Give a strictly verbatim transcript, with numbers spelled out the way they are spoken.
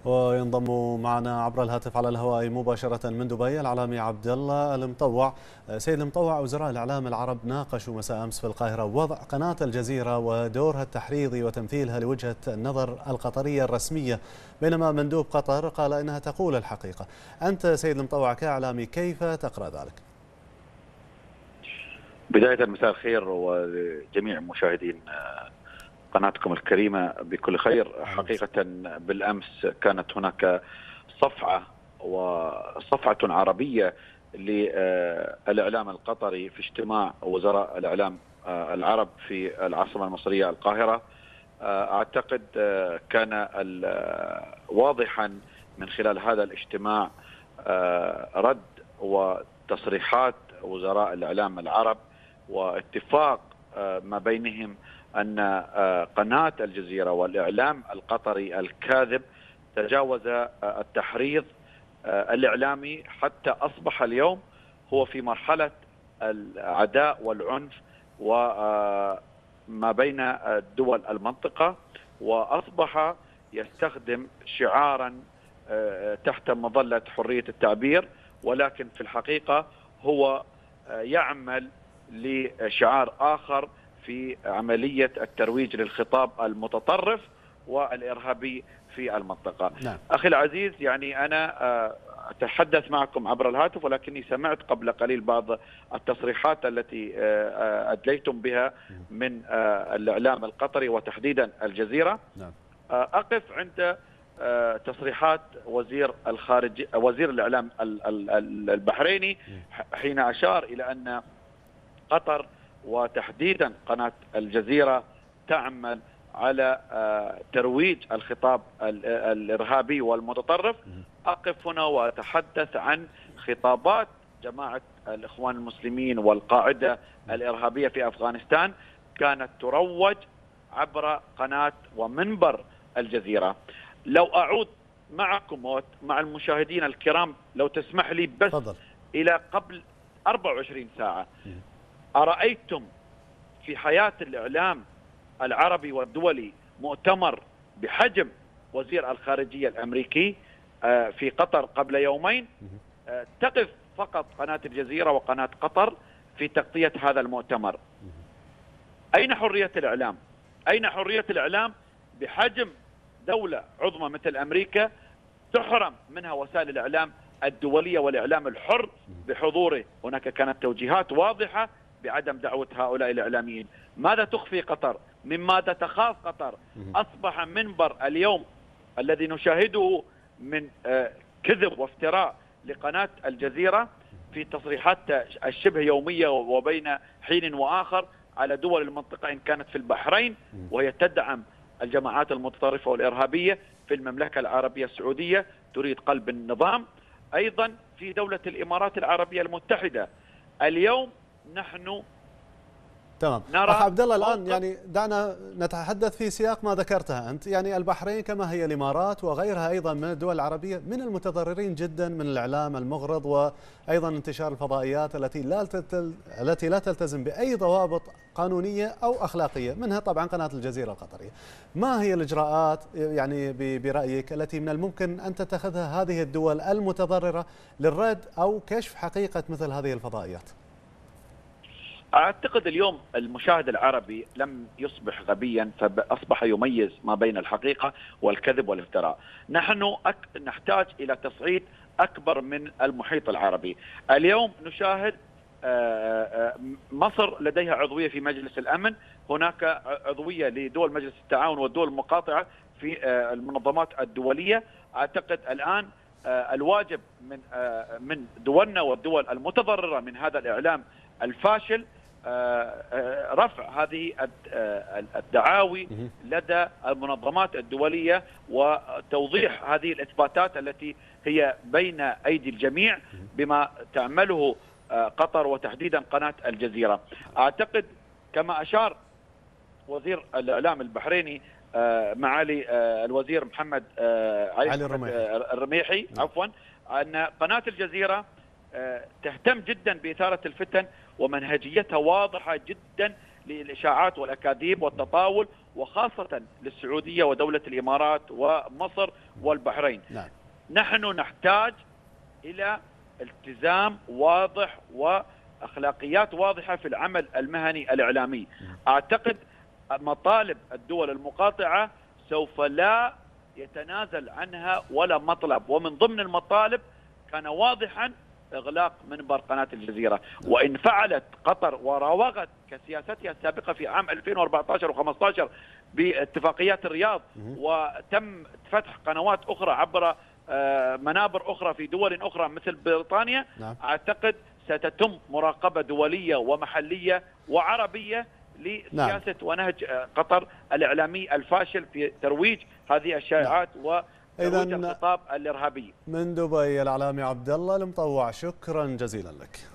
وينضم معنا عبر الهاتف على الهواء مباشرة من دبي الإعلامي عبد الله المطوع. سيد المطوع، وزراء الإعلام العرب ناقشوا مساء أمس في القاهرة وضع قناة الجزيرة ودورها التحريضي وتمثيلها لوجهة النظر القطرية الرسمية، بينما مندوب قطر قال إنها تقول الحقيقة. أنت سيد المطوع كإعلامي كيف تقرأ ذلك؟ بداية مساء الخير وجميع مشاهدين قناتكم الكريمة بكل خير. حقيقة بالأمس كانت هناك صفعة وصفعة عربية للإعلام القطري في اجتماع وزراء الإعلام العرب في العاصمة المصرية القاهرة. أعتقد كان واضحا من خلال هذا الاجتماع رد وتصريحات وزراء الإعلام العرب واتفاق ما بينهم أن قناة الجزيرة والإعلام القطري الكاذب تجاوز التحريض الإعلامي حتى أصبح اليوم هو في مرحلة العداء والعنف وما بين دول المنطقة، وأصبح يستخدم شعارا تحت مظلة حرية التعبير، ولكن في الحقيقة هو يعمل لشعار آخر في عملية الترويج للخطاب المتطرف والإرهابي في المنطقة. نعم. أخي العزيز، يعني أنا أتحدث معكم عبر الهاتف، ولكني سمعت قبل قليل بعض التصريحات التي أدليتم بها من الإعلام القطري وتحديدا الجزيرة. نعم. أقف عند تصريحات وزير الخارجية وزير الإعلام البحريني حين أشار إلى أن قطر وتحديدا قناة الجزيرة تعمل على ترويج الخطاب الإرهابي والمتطرف. أقف هنا وأتحدث عن خطابات جماعة الإخوان المسلمين والقاعدة الإرهابية في أفغانستان كانت تروج عبر قناة ومنبر الجزيرة. لو أعود معكم ومع المشاهدين الكرام لو تسمح لي بس فضل. إلى قبل أربع وعشرين ساعة، أرأيتم في حياة الإعلام العربي والدولي مؤتمر بحجم وزير الخارجية الأمريكي في قطر قبل يومين؟ تقف فقط قناة الجزيرة وقناة قطر في تغطية هذا المؤتمر. أين حرية الإعلام؟ أين حرية الإعلام بحجم دولة عظمى مثل أمريكا تحرم منها وسائل الإعلام الدولية والإعلام الحر بحضوره؟ هناك كانت توجيهات واضحة بعدم دعوة هؤلاء الإعلاميين. ماذا تخفي قطر؟ من ماذا تخاف قطر؟ أصبح منبر اليوم الذي نشاهده من كذب وافتراء لقناة الجزيرة في تصريحات الشبه يومية وبين حين وآخر على دول المنطقة، إن كانت في البحرين وهي تدعم الجماعات المتطرفة والإرهابية، في المملكة العربية السعودية تريد قلب النظام، أيضا في دولة الإمارات العربية المتحدة. اليوم نحن تمام. أخ عبد الله، الآن يعني دعنا نتحدث في سياق ما ذكرتها أنت. يعني البحرين كما هي الإمارات وغيرها أيضا من الدول العربية من المتضررين جدا من الإعلام المغرض، وأيضا انتشار الفضائيات التي لا تلتل... التي لا تلتزم بأي ضوابط قانونية أو أخلاقية، منها طبعا قناة الجزيرة القطرية. ما هي الإجراءات يعني برأيك التي من الممكن أن تتخذها هذه الدول المتضررة للرد أو كشف حقيقة مثل هذه الفضائيات؟ أعتقد اليوم المشاهد العربي لم يصبح غبيا، فأصبح يميز ما بين الحقيقة والكذب والافتراء. نحن أك... نحتاج إلى تصعيد أكبر من المحيط العربي. اليوم نشاهد مصر لديها عضوية في مجلس الأمن، هناك عضوية لدول مجلس التعاون والدول المقاطعة في المنظمات الدولية. أعتقد الآن الواجب من من دولنا والدول المتضررة من هذا الإعلام الفاشل رفع هذه الدعاوي لدى المنظمات الدولية وتوضيح هذه الإثباتات التي هي بين أيدي الجميع بما تعمله قطر وتحديدا قناة الجزيرة. أعتقد كما أشار وزير الإعلام البحريني معالي الوزير محمد علي الرميحي عفوا أن قناة الجزيرة تهتم جدا بإثارة الفتن ومنهجيتها واضحة جدا للإشاعات والأكاذيب والتطاول، وخاصة للسعودية ودولة الإمارات ومصر والبحرين. نعم. نحن نحتاج إلى التزام واضح وأخلاقيات واضحة في العمل المهني الإعلامي. أعتقد مطالب الدول المقاطعة سوف لا يتنازل عنها ولا مطلب، ومن ضمن المطالب كان واضحا إغلاق منبر قناة الجزيرة. وإن فعلت قطر وراوغت كسياستها السابقة في عام ألفين وأربعة عشر وخمسة عشر باتفاقيات الرياض، وتم فتح قنوات أخرى عبر منابر أخرى في دول أخرى مثل بريطانيا، نعم. أعتقد ستتم مراقبة دولية ومحلية وعربية لسياسة نعم. ونهج قطر الإعلامي الفاشل في ترويج هذه الشائعات نعم. وترويج الخطاب الإرهابي. من دبي الإعلامي عبد الله المطوع، شكرا جزيلا لك.